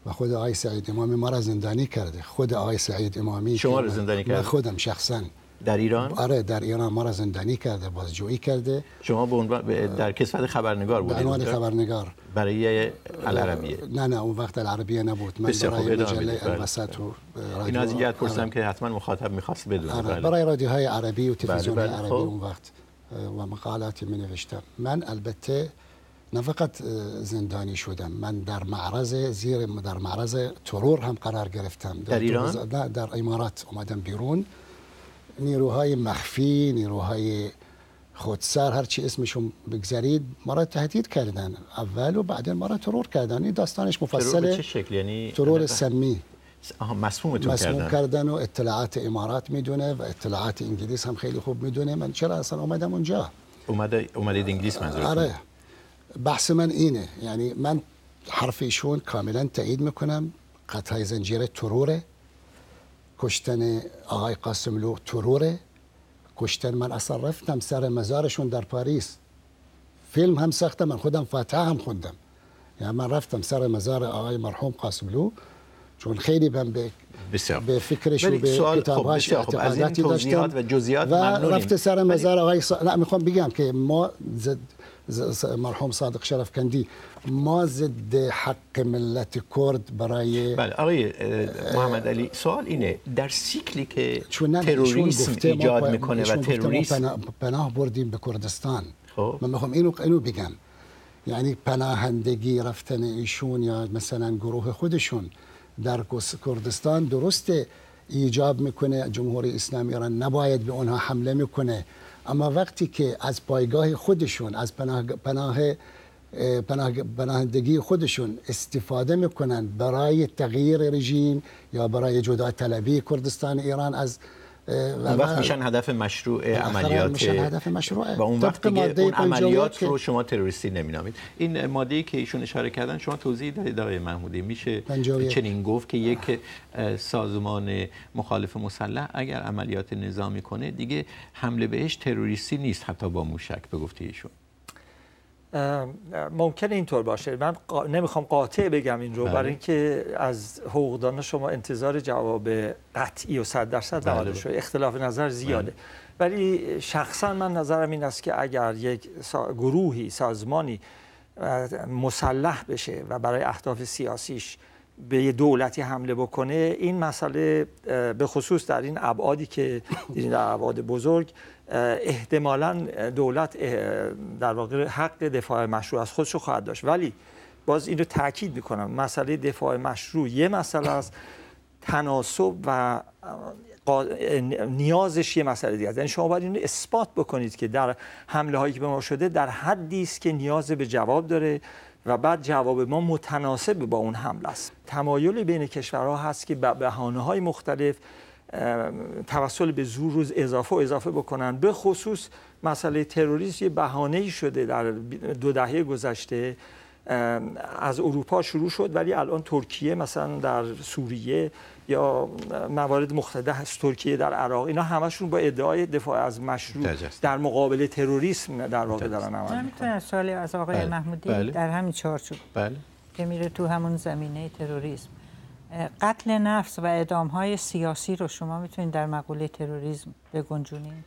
و خود آقای سعید امامی ما را زندانی کرده. خود آقای سعید امامی شما را زندانی کرده؟ خودم شخصا در ایران؟ آره در ایران ما را زندانی کرده، بازجویی کرده. شما به عنوان در کسوت خبرنگار بودید؟ به عنوان خبرنگار برای العربیه؟ نه اون وقت العربیه نبود، من برای مجله الوسط و این از این جهت پرسیدم که حتما مخاطب می‌خواست بدونه. برای رادیوهای عربی و تلویزیون عربی اون وقت و مقالاتی می نوشتم. من البته نه فقط زندانی شدم، من در معرض ترور هم قرار گرفتم. در ایران؟ نه در امارات اومدم بیرون. نیروهای مخفی، نیروهای خودسر، هر چی اسمشون بگذارید، ما را تهدید کردن اول و بعد ما را ترور کردن. این داستانش مفصله. ترور به چه شکل؟ یعنی ترور سمی. مسموم کردن و اطلاعات امارات میدونه و اطلاعات انگلیس هم خیلی خوب میدونه. من چرا اصلا اومدم اونجا؟ اومدید انگلیس منظورتون؟ آره. بحث من اینه، یعنی من حرف ایشون کاملا تایید میکنم. قطعه زنجیره تروره، کشتن آقای قاسملو تروره، کشتن من اصلا رفتم سر مزارشون در پاریس، فیلم هم ساختم، من خودم فاتحه هم خوندم. یعنی من رفتم سر مزار آقای مرحوم قاسملو چون خیلی من به فکرش و به کتابهاش اعتقاداتی داشتم و جزئیات و رفت سر مزار آقای لا میخوام بگم که ما مرحوم صادق شرفکندی ما ضد حق ملت کرد برای بله آقای محمد علی، سوال اینه در سیکلی که تروریسم ایجاد میکنه و تروریسم پناه بردیم به کردستان. من میخوام اینو بگم، یعنی پناهندگی رفتن ایشون یا مثلا گروه خودشون در کردستان درست ایجاب میکنه جمهوری اسلامی ایران نباید به اونها حمله میکنه، اما وقتی که از پایگاه خودشون از پناهندگی خودشون استفاده میکنن برای تغییر رژیم یا برای جدا طلبی کردستان ایران از اون وقت میشن هدف مشروع عملیات میشن هدف مشروع و اون وقت دیگه اون عملیات رو شما تروریستی نمینامید. این ماده‌ای که ایشون اشاره کردن شما توضیح دادید آقای محمودی، میشه چنین گفت که یک سازمان مخالف مسلح اگر عملیات نظامی کنه دیگه حمله بهش تروریستی نیست حتی با موشک به گفته ایشون؟ ممکنه اینطور باشه. من نمیخوام قاطع بگم این رو برای اینکه از حقوقدان شما انتظار جواب قطعی و 100% نباید شد، اختلاف نظر زیاده. ولی شخصا من نظرم این است که اگر یک گروهی سازمانی مسلح بشه و برای اهداف سیاسیش به یه دولتی حمله بکنه، این مسئله به خصوص در این ابعادی که در ابعاد بزرگ احتمالاً دولت در واقع حق دفاع مشروع از خودش رو خواهد داشت. ولی باز این رو تاکید میکنم، مسئله دفاع مشروع یه مسئله است، تناسب و نیازش یه مسئله دیگه است. یعنی شما باید اینو اثبات بکنید که در حمله هایی که به ما شده در حدی است که نیاز به جواب داره و بعد جواب ما متناسب با اون حمله است. تمایل بین کشورها هست که به بهانه‌های مختلف توسل به زور روز اضافه بکنن. به خصوص مسئله تروریسم یه بهانه‌ای شده در 2 دهه گذشته، از اروپا شروع شد ولی الان ترکیه مثلا در سوریه یا موارد مختلف هست، ترکیه در عراق، اینا همشون با ادعای دفاع از مشروع در مقابل تروریسم در واقع دارن عمل می‌کنن. میتونم سوالی از آقای محمودی در همین چارچوب که میره تو همون زمینه تروریسم، قتل نفس و اعدام‌های سیاسی رو شما میتونید در مقوله تروریسم بگنجونید؟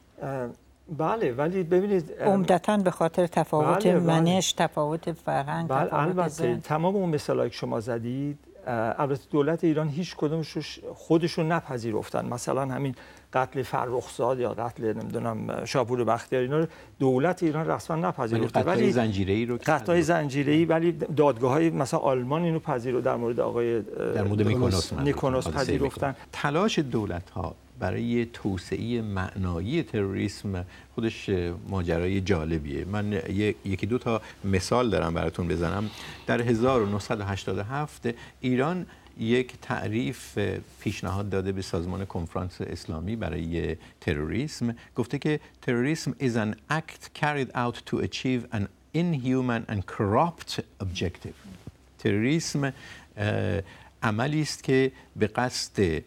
بله، ولی ببینید عمدتاً به خاطر تفاوت منش، تفاوت فرهنگ، تفاوت البته تمام اون مثالایی که شما زدید البته دولت ایران هیچ کدومش خودشون نپذیرفتن. مثلا همین قتل فرخزاد یا قتل نمیدونم شاپور بختیاری، اینا دولت ایران رسما نپذیرفته. ولی زنجیره‌ای رو قتل‌های زنجیره‌ای ولی دادگاه‌های مثلا آلمان اینو پذیرفت، در مورد آقای در مورد میکونوس پذیرفتن. تلاش دولت‌ها برای توسعه معنایی تروریسم خودش ماجرای جالبیه. من یکی دو تا مثال دارم براتون بزنم. در 1987 ایران یک تعریف پیشنهاد داده به سازمان کنفرانس اسلامی برای تروریسم. گفته که تروریسم is an act carried out to achieve an inhuman and corrupt objective. تروریسم عملی است که به قصد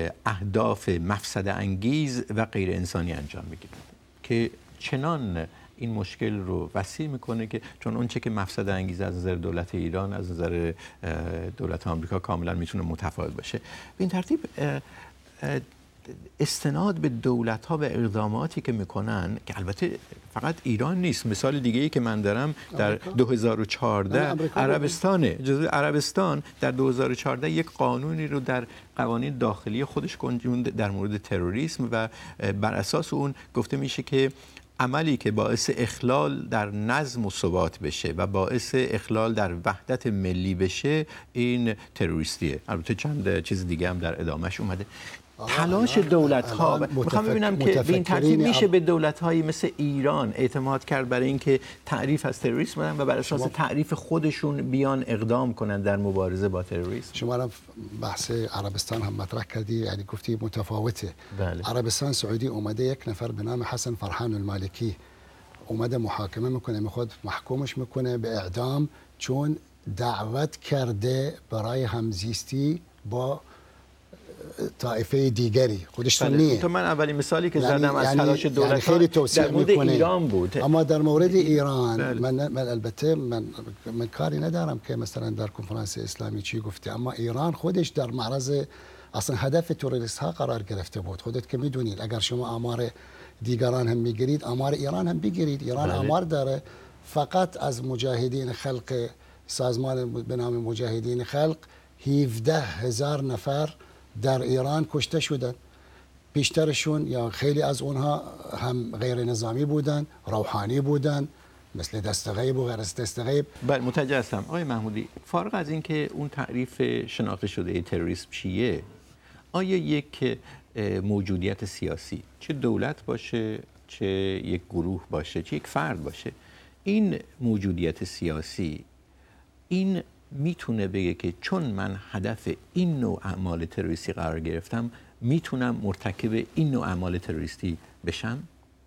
اهداف مفسده انگیز و غیر انسانی انجام میگیرد که چنان این مشکل رو وسیع میکنه که چون اون چه که مفسد انگیز از نظر دولت ایران از نظر دولت آمریکا کاملا میتونه متفاوت باشه. به این ترتیب استناد به دولت‌ها و اقداماتی که میکنن که البته فقط ایران نیست، مثال دیگه ای که من دارم در 2014 عربستان در 2014 یک قانونی رو در قوانین داخلی خودش گنجوند در مورد تروریسم و بر اساس اون گفته میشه که عملی که باعث اخلال در نظم و ثبات بشه و باعث اخلال در وحدت ملی بشه این تروریستیه. البته چند چیز دیگه هم در ادامهش اومده. تلاش دولت‌ها میخوام ببینم که به این ترتیب میشه به دولت‌هایی مثل ایران اعتماد کرد برای اینکه تعریف از تروریسم بدن و بر اساس تعریف خودشون بیان اقدام کنن در مبارزه با تروریسم. شما بحث عربستان هم مطرح کردی، یعنی گفتی متفاوته. بله. عربستان سعودی اومده یک نفر به نام حسن فرحان المالکی اومده محاکمه میکنه، میخواد محکومش میکنه به اعدام چون دعوت کرده برای همزیستی با طائفه دیگری، خودش سنیه. تو من اولین مثالی که زدم از تلاش دولت‌ها خیلی توصیه در مورد ایران بود. اما در مورد ایران من البته من کاری ندارم که مثلا در کنفرانس اسلامی چی گفته، اما ایران خودش در معرض اصلا هدف تروریست ها قرار گرفته بود. خودت که میدونید اگر شما آمار دیگران هم میگیرید آمار ایران هم بگیرید. ایران آمار داره فقط از مجاهدین خلق، سازمان به نام مجاهدین خلق 17,000 نفر در ایران کشته شدن. بیشترشون یا خیلی از اونها هم غیر نظامی بودن، روحانی بودن، مثل دستغیب و غیر از دستغیب. بله متوجه هستم. آقای محمودی، فارغ از این که اون تعریف شناخته شده تروریسم چیه، آیا یک موجودیت سیاسی، چه دولت باشه، چه یک گروه باشه، چه یک فرد باشه، این موجودیت سیاسی این میتونه بگه که چون من هدف این نوع اعمال تروریستی قرار گرفتم میتونم مرتکب این نوع اعمال تروریستی بشم؟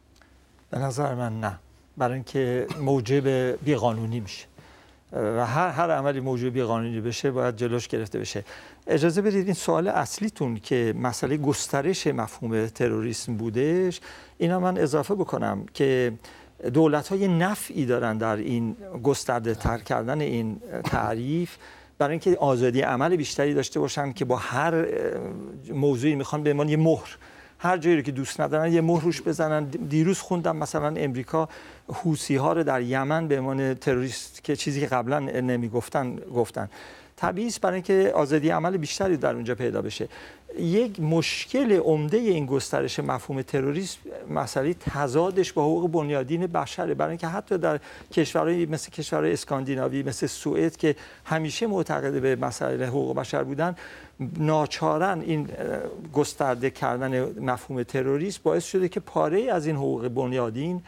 به نظر من نه، برای اینکه موجب بیقانونی میشه و هر عملی موجب بیقانونی بشه باید جلوش گرفته بشه. اجازه بدید این سوال اصلیتون که مسئله گسترش مفهوم تروریسم بودش، اینا من اضافه بکنم که دولت‌های نفعی دارن در این گسترده تر کردن این تعریف، برای اینکه آزادی عمل بیشتری داشته باشن که با هر موضوعی میخوان به عنوان یه مهر، هر جایی رو که دوست ندارن یه مهر روش بزنن. دیروز خوندم مثلا امریکا حوثی ها رو در یمن به عنوان تروریست، که چیزی که قبلا نمیگفتن گفتن. طبیعی است برای اینکه آزادی عمل بیشتری در اونجا پیدا بشه. یک مشکل عمده این گسترش مفهوم تروریسم مسئله تضادش با حقوق بنیادین بشره، برای اینکه حتی در کشورهای مثل کشورهای اسکاندیناوی مثل سوئد که همیشه معتقد به مسائل حقوق بشر بودن، ناچارا این گسترده کردن مفهوم تروریسم باعث شده که پاره از این حقوق بنیادین،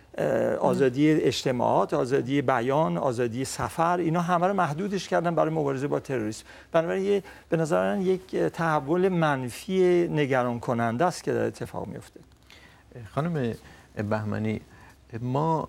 آزادی اجتماعات، آزادی بیان، آزادی سفر، اینا همه رو محدودش کردن برای مبارزه با تروریسم. بنابراین به نظر من یک تحول منفی نگران کننده است که داره اتفاق میفته. خانم بهمنی، ما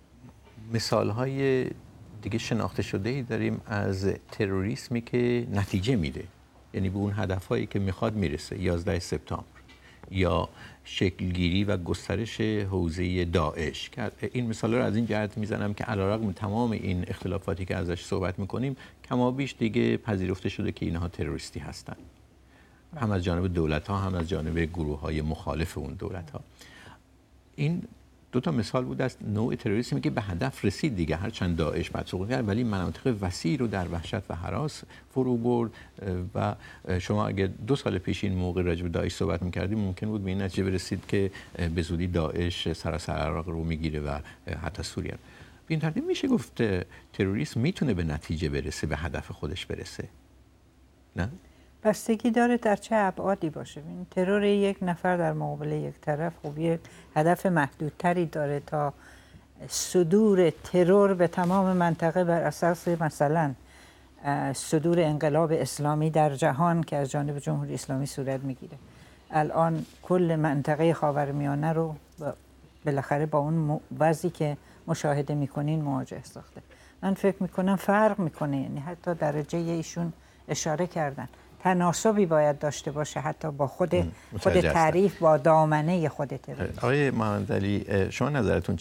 مثال‌های دیگه شناخته شده‌ای داریم از تروریسمی که نتیجه میده، یعنی به اون هدفهایی که میخواد میرسه. 11 سپتامبر یا شکلگیری و گسترش حوزه داعش، که این مثال رو از این جهت میزنم که علیرغم تمام این اختلافاتی که ازش صحبت میکنیم کمابیش دیگه پذیرفته شده که اینها تروریستی هستن، هم از جانب دولت ها هم از جانب گروه های مخالف اون دولت ها. این دو تا مثال بود از نوع تروریسمی که به هدف رسید دیگه، هرچند داعش بدسوقی کرد ولی مناطق وسیع رو در وحشت و هراس فرو برد. و شما اگه 2 سال پیش این موقع راجع به داعش صحبت می‌کردیم ممکن بود به این نتیجه برسید که به زودی داعش سراسر عراق رو میگیره و حتی سوریه. به این ترتیب میشه گفت تروریسم میتونه به نتیجه برسه، به هدف خودش برسه، نه؟ بستگی داره در چه ابعادی باشه. این ترور یک نفر در مقابل یک طرف خب یک هدف محدودتری داره تا صدور ترور به تمام منطقه بر اساس مثلا صدور انقلاب اسلامی در جهان که از جانب جمهوری اسلامی صورت میگیره. الان کل منطقه خاورمیانه رو بالاخره با اون وضعی که مشاهده میکنین مواجه ساخته. من فکر میکنم فرق میکنه، یعنی حتی درجه ایشون اشاره کردن تناسبی باید داشته باشه حتی با خود تعریف، با دامنه خود تروریسم. آقای محمدعلی، شما نظرتون چیه؟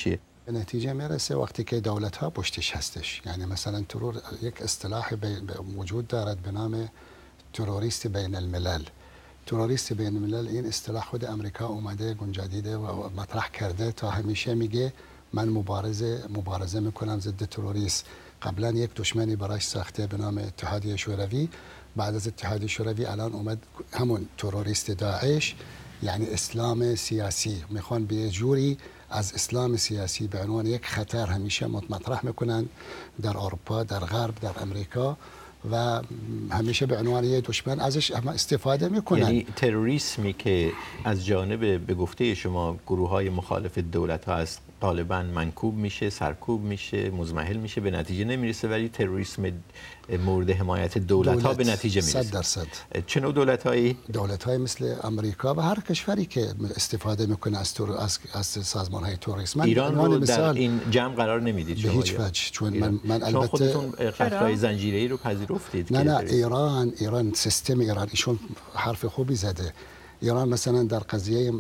به نتیجه میرسه وقتی که دولت ها پشتش هستش. یعنی مثلا ترور یک اصطلاح وجود دارد به نام تروریست بین الملل. تروریست بین الملل این اصطلاح خود امریکا اومده گنجانیده و مطرح کرده تا همیشه میگه من مبارزه میکنم ضد تروریسم. قبلا یک دشمنی براش ساخته به نام اتحادیه شوروی، بعد از اتحادیه شوروی الان اومد همون تروریست داعش، یعنی اسلام سیاسی. میخوان به یه جوری از اسلام سیاسی به عنوان یک خطر همیشه مطرح میکنن در اروپا، در غرب، در امریکا و همیشه به عنوان یک دشمن ازش استفاده میکنن. یعنی تروریسمی که از جانب به گفته شما گروه‌های مخالف دولت ها است غالبا منکوب میشه، سرکوب میشه، مزمحل میشه، به نتیجه نمیرسه، ولی تروریسم مورد حمایت دولت ها به نتیجه میرسه. 100%. چه نوع دولت‌هایی؟ دولت‌های مثل امریکا و هر کشوری که استفاده میکنه از سازمان‌های تروریسم. ایران رو در این جمع قرار نمیدید به هیچ وجه، چون من البته خودتون قطعه‌های زنجیره‌ای رو پذیرفتید. نه ایران سیستم ایران ایشون حرف خوبی زده. ایران مثلا در قضیه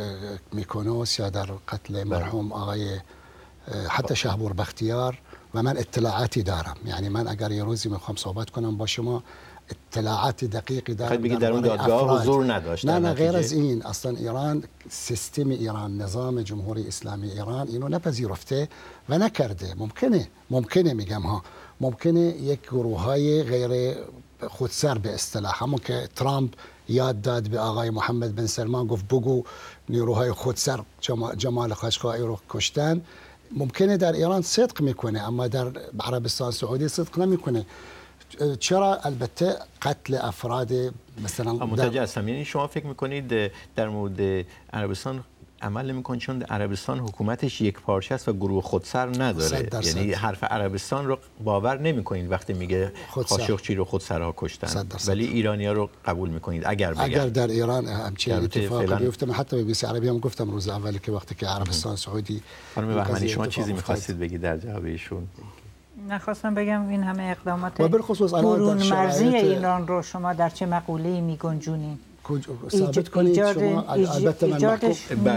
میکونوس یا در قتل مرحوم آقای حتی شهبور بختیار و من اطلاعاتی دارم. یعنی من اگر یه روزی میخوام صحبت کنم با شما اطلاعات دقیقی دارم. بگید در اون دادگاه حضور نداشت؟ نه غیر از این اصلا ایران سیستم ایران، نظام جمهوری اسلامی ایران اینو نپذیرفته و نکرده. ممکنه میگم ممکنه یک گروه‌های غیر خودسر به اصطلاح، همون که ترامپ یاد داد به آقای محمد بن سلمان، گفت بگو نیروهای خودسر جمال خاشقایی رو کشتن، ممکنه در ایران صدق میکنه اما در عربستان سعودی صدق نمیکنه. چرا؟ البته قتل افراد مثلا متوجه هستم. یعنی شما فکر میکنید در مورد عربستان عمل نمی‌کنه چون عربستان حکومتش یک پارچه است و گروه خودسر نداره. یعنی حرف عربستان رو باور نمی‌کنید وقتی میگه خاشقچی رو خودسرها کشتن، ولی ایرانی‌ها رو قبول می‌کنید اگر در ایران همچین اتفاقی بیفته. من حتی به بی‌سی عربی هم گفتم روز اولی که وقتی که عربستان سعودی. خانم بهمنی شما چیزی می‌خواستید بگید در جواب ایشون؟ نخواستم بگم این همه اقدامات برون مرزی ایران رو شما در چه مقوله‌ای می‌گنجونید؟ ثابت کنید شما. البته من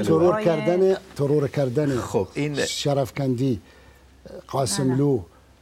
ترور کردن خب این شرفکندی قاسملو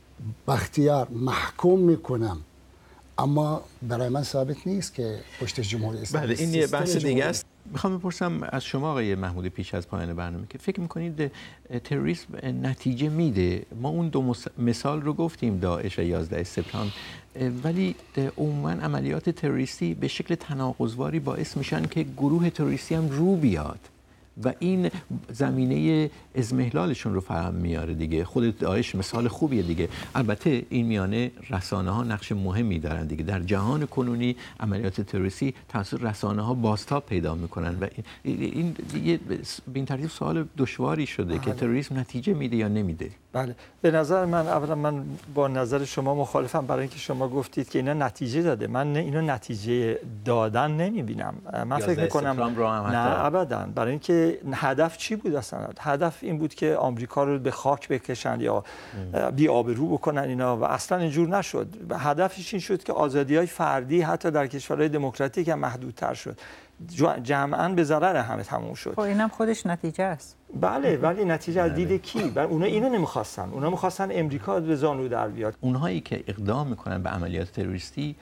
بختیار محکوم میکنم، اما برای من ثابت نیست که پشت جمهوری اسلامی. بله این یه بحث دیگه است. میخوام بپرسم از شما آقای محمودی پیش از پایان برنامه که فکر میکنید تروریسم نتیجه میده؟ ما اون دو مثال رو گفتیم، داعش و 11 سپتامبر، ولی عموما عملیات تروریستی به شکل تناقض‌واری باعث میشن که گروه تروریستی هم رو بیاد و این زمینه اضمحلالشون رو فراهم میاره دیگه. خود داعش مثال خوبیه دیگه. البته این میانه رسانه‌ها نقش مهمی دارن دیگه. در جهان کنونی عملیات تروریستی توسط رسانه‌ها بازتاب پیدا میکنن و این به این ترتیب سوال دشواری شده که تروریسم نتیجه میده یا نمیده. بله به نظر من اولا من با نظر شما مخالفم، برای اینکه شما گفتید که اینا نتیجه داده. من اینو نتیجه دادن نمیبینم. من فکر میکنم نه ابدا. برای اینکه هدف چی بود اصلا؟ هدف این بود که آمریکا رو به خاک بکشن یا بی‌آبرو بکنن اینا و اصلا اینجور نشد. هدفش این شد که آزادی‌های فردی حتی در کشورهای دموکراتیک هم محدودتر شد. جمعاً به ضرر همه تموم شد. خب اینم خودش نتیجه است. بله ولی نتیجه از دید کی؟ اونا اینو نمی‌خواستن. اونا می‌خواستن امریکا به زانو در بیاد. اونهایی که اقدام می‌کنن به عملیات تروریستی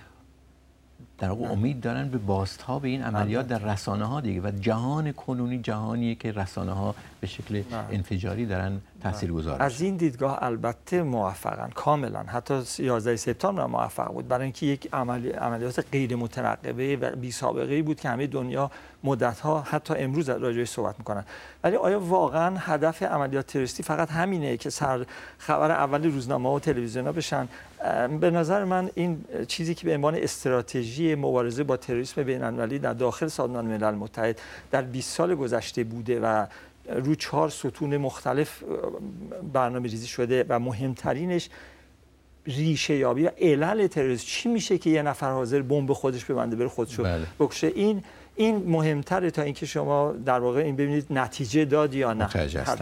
در واقع امید دارن به بازتاب این عملیات در رسانه‌ها دیگه و جهان کنونی جهانیه که رسانه‌ها به شکل انفجاری دارن تاثیرگذار از این دیدگاه البته موفقن کاملا. حتی 11 سپتامبر موفق بود برای اینکه یک عملیات غیر مترقبه و بی سابقه‌ای بود که همه دنیا مدت‌ها حتی امروز راجعش صحبت می‌کنن. ولی آیا واقعا هدف عملیات تروریستی فقط همینه که سر خبر اول روزنامه‌ها و تلویزیون‌ها بشن؟ به نظر من این چیزی که به عنوان استراتژی مبارزه با تروریسم بین‌المللی در داخل سازمان ملل متحد در 20 سال گذشته بوده و رو 4 ستون مختلف برنامه‌ریزی شده و مهمترینش ریشه یابی و علل تروریسم. چی میشه که یه نفر حاضر بمب خودش ببنده بره خودشو بکشه؟ این مهمتره تا اینکه شما در واقع این ببینید نتیجه داد یا نه.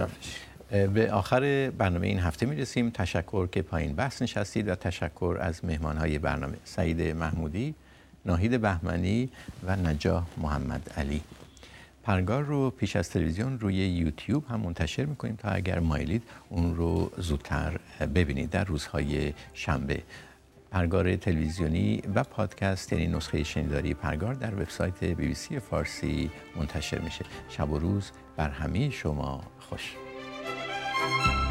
به آخر برنامه این هفته میرسیم. تشکر که پایین بحث نشستید و تشکر از مهمانهای برنامه سعید محمودی، ناهید بهمنی و نجاح محمد علی. پرگار رو پیش از تلویزیون روی یوتیوب هم منتشر میکنیم تا اگر مایلید اون رو زودتر ببینید در روزهای شنبه. پرگار تلویزیونی و پادکست یعنی نسخه شنیداری پرگار در وبسایت BBC فارسی منتشر میشه. شب و روز بر همه شما خوش.